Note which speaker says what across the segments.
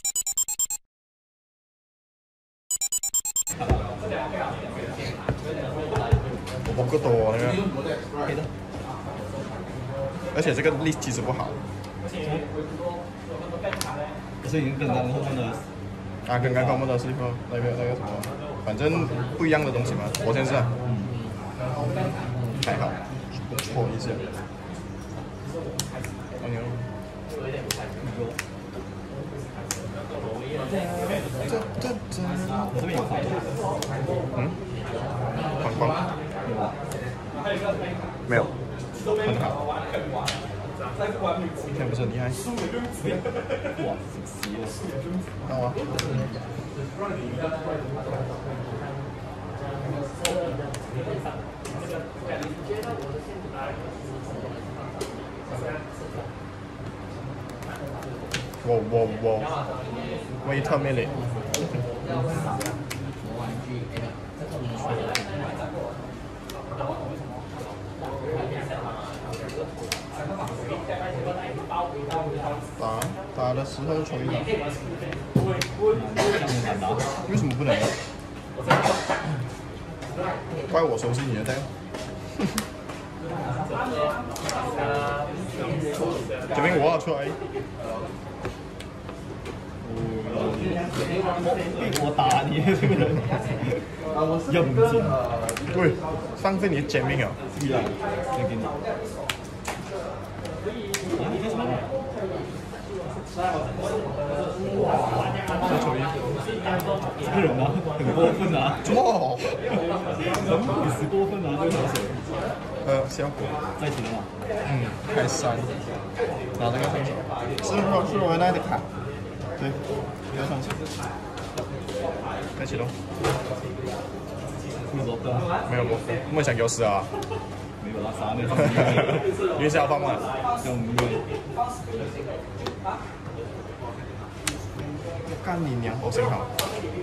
Speaker 1: 我不够多那个，
Speaker 2: 可以的。
Speaker 1: 而且这个力其实不好。
Speaker 2: 可是已经跟刚后面的
Speaker 1: 啊，跟刚刚我们的是那个什么，反正不一样的东西嘛。我先试啊，还好，不错一些。哎呦，
Speaker 2: 我这边有放，
Speaker 1: 框框没有，很好。今天不是很厉害。
Speaker 2: 哇，死了！
Speaker 1: 看我。Wait a minute. 打的时候抽一打。为什么不能？怪我熟悉你的 deck。这边我要出来。
Speaker 2: 我打你这个人，硬劲。
Speaker 1: 对，浪费你的减命啊！
Speaker 2: 是啊，再给你。你干什么？
Speaker 1: 再抽一。
Speaker 2: 这个人啊，很过分啊！
Speaker 1: 怎么？
Speaker 2: 你是过分啊！这个小水。
Speaker 1: 效果。
Speaker 2: 再停了。
Speaker 1: 开3。拿这个上手。是我那的卡。对，要上去。开启喽。没有不，梦想给我死啊！
Speaker 2: 没有啦，啥那种。
Speaker 1: 因为是要放嘛。干你娘！我幸好。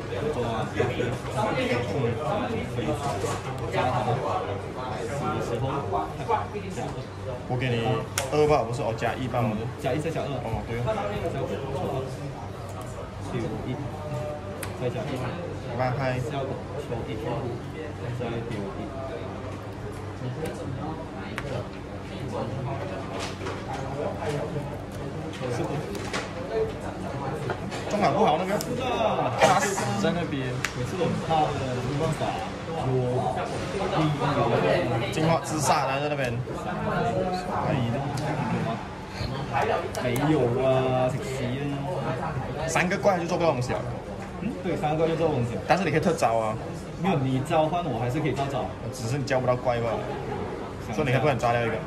Speaker 1: 我给你2吧，不是哦，加1吧，我
Speaker 2: 加1再加2。
Speaker 1: 哦，对。
Speaker 2: 丢1，再加1。
Speaker 1: 拉开。
Speaker 2: 效果抽1，再丢1。
Speaker 1: 中场不好那个，他死在那边，
Speaker 2: 每次都很怕的，没办法。
Speaker 1: 进化自杀来在那边。
Speaker 2: 没有啊，食屎啊
Speaker 1: ！3个怪就做不到东西了。
Speaker 2: 对，3个怪就做东西。
Speaker 1: 但是你可以特招啊。
Speaker 2: 没有，你召唤我还是可以照招，
Speaker 1: 只是你叫不到怪罢了。所以你还不能抓掉一个。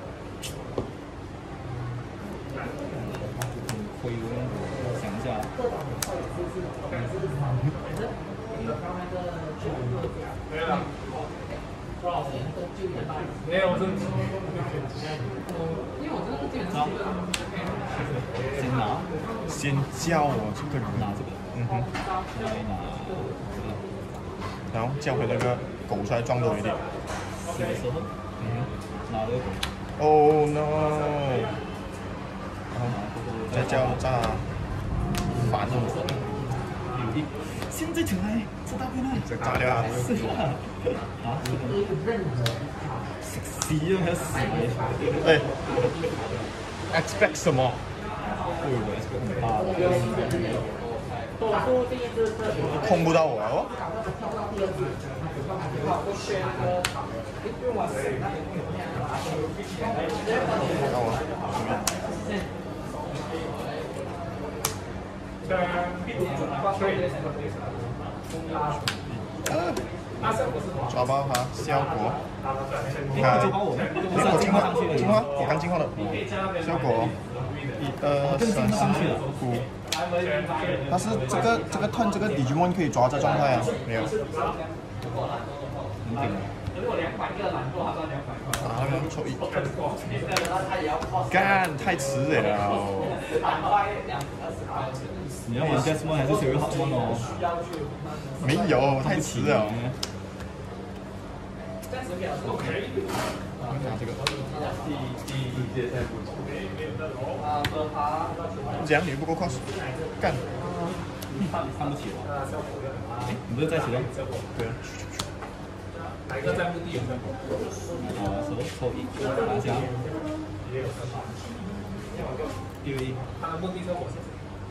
Speaker 2: 亏我想一下。
Speaker 3: 没有这。
Speaker 2: 先拿。
Speaker 1: 先叫我这个人
Speaker 2: 拿这个。拿。
Speaker 1: 然后叫回那个狗出来撞多一点。
Speaker 2: 拿了。
Speaker 1: Oh no！ 然后再叫炸反了。
Speaker 2: 现在起来，这大片了。
Speaker 1: 再炸掉啊！
Speaker 2: 是啊。啊？食屎啊！还死你！
Speaker 1: 哎 ，expect 什么？
Speaker 2: 对我 expect 很大。
Speaker 1: 控不到我哦。看我。抓爆它，效果。
Speaker 2: 看，
Speaker 1: 进化，我刚进化了。效果，1、2、3、4、5。它是这个turn 这个 Digimon 可以抓这状态啊？没有。啊，那个抽1。干，太迟了。
Speaker 2: 你要玩 Jasmine 还是 Fairy Hotmon 哦？
Speaker 1: 没有，太迟了。拿这个。这样你不够 cost， 干。
Speaker 2: 看不起我。哎，你不是在启动？
Speaker 1: 对啊。
Speaker 3: 哪一个在墓地有没有？
Speaker 2: 抽一，拿下。丢一。
Speaker 3: 他的墓地是火线。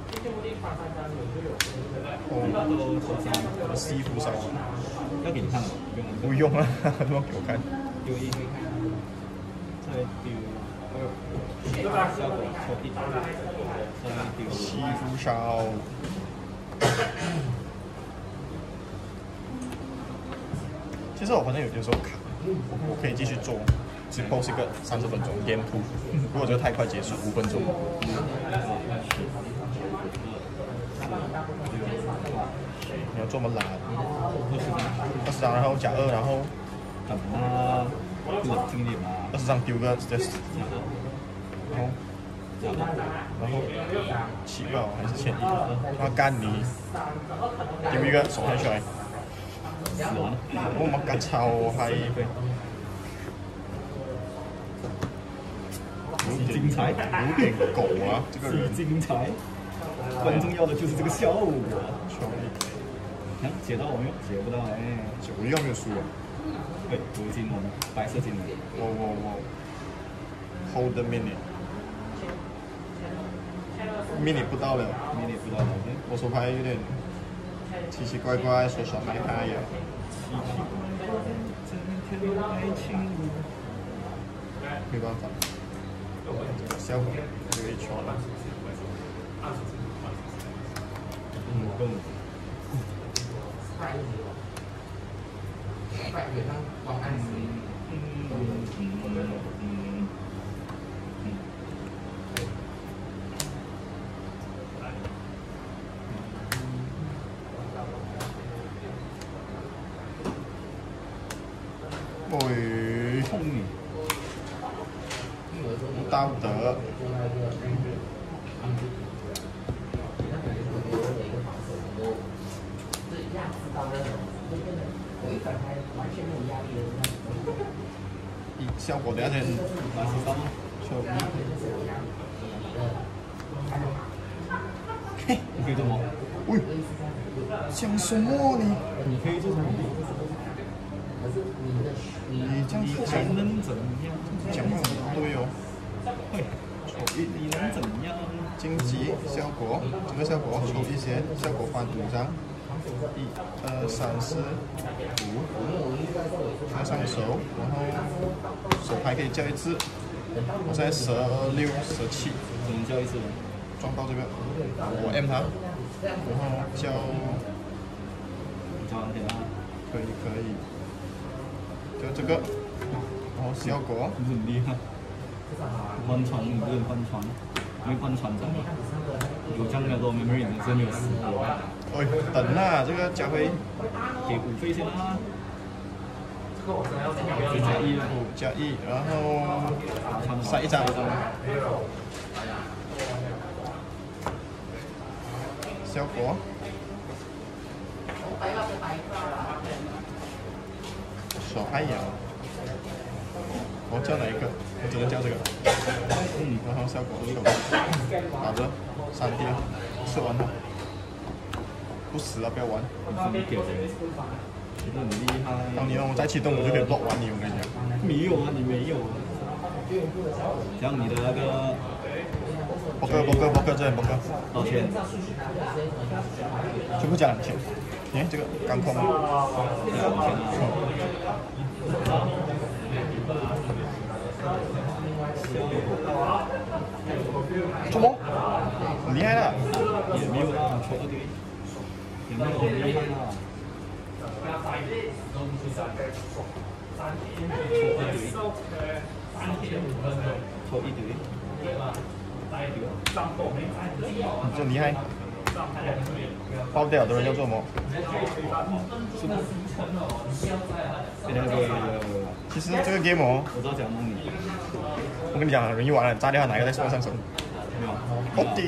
Speaker 2: 那都抽三，
Speaker 1: 我西服烧完，
Speaker 2: 要给你看吗？
Speaker 1: 不用啊，他妈给我看。
Speaker 2: 丢一，再丢二，效果抽一，再丢
Speaker 1: 西服烧。其实我好像有时候卡，我可以继续做，只 post 一个30分钟 game 2，如果这个太快结束5分钟。你要做么懒？20张，然后加2，然后
Speaker 2: 等他冷静一点嘛。
Speaker 1: 20张丢个 just， 然后7个还是1100，他干你丢一个手上去来。我们干超嗨！
Speaker 2: 精彩，
Speaker 1: 有点狗啊，这个人
Speaker 2: 精彩。观众要的就是这个效果。啊，解到我没有？解不到哎。
Speaker 1: 我要没有输啊？
Speaker 2: 对，镀金龙，白色金龙。
Speaker 1: 我 hold the minute 不到了
Speaker 2: ，minute 不到了。
Speaker 1: 我手牌有点奇奇怪怪，说爽嗨嗨呀。没办法，效果有一圈了。
Speaker 2: 够。
Speaker 1: 喂，
Speaker 2: 痛你！
Speaker 1: 不道德。效果等下先
Speaker 2: 拿起刀，
Speaker 1: 抽一。
Speaker 2: 嘿，你可以做什么？
Speaker 1: 喂，讲什么你？
Speaker 2: 你可以做什么？
Speaker 1: 你这样子
Speaker 2: 还能怎样？
Speaker 1: 讲话很对哦。
Speaker 2: 嘿，抽一，你能怎样？
Speaker 1: 荆棘效果，这个效果抽一些，效果翻5张。1、2、3、4、5，放上手，然后手牌可以叫一次。我现在16、17，
Speaker 2: 只能叫一次。
Speaker 1: 撞到这个，我 M 他，然后叫。
Speaker 2: 叫完给他。
Speaker 1: 可以，就这个，然后效果。
Speaker 2: 不是很厉害。翻船，你不能翻船，因为翻船怎么？有这样的多 memory， 你真没有死过。
Speaker 1: 喂，等啊，这个家辉
Speaker 2: 给5费先啦。
Speaker 1: 加1，然后塞1张。效果。手还痒。我叫哪一个？我只能叫这个。然后效果打着3滴，吃完了。不死了，不要玩。
Speaker 2: 你给谁？真的很厉害。
Speaker 1: 当你让我再启动，我就可以 block 完你，我跟你讲。
Speaker 2: 没有啊，你没有啊。像你的那个。
Speaker 1: 博哥，这边博哥。
Speaker 2: 多少钱？
Speaker 1: 全部加2000。哎，这个刚空。什么？很厉害的。
Speaker 2: 也没有啊，抽2堆。也没有很厉害啊。抽1堆。
Speaker 1: 你这厉害。爆掉的人要做什么？其实这个 game 哦，
Speaker 2: 我知道讲弄你。
Speaker 1: 我跟你讲，很容易玩了，炸掉哪一个再说上手。好的。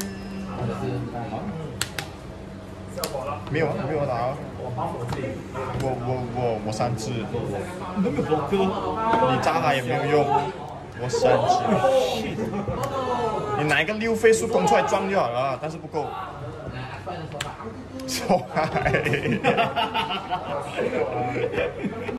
Speaker 1: 没有啊，没有打啊。我3只。
Speaker 2: 你都没有博哥。
Speaker 1: 你炸他也没有用。我3只。你拿一个6费速攻出来撞就好了，但是不够。 臭海。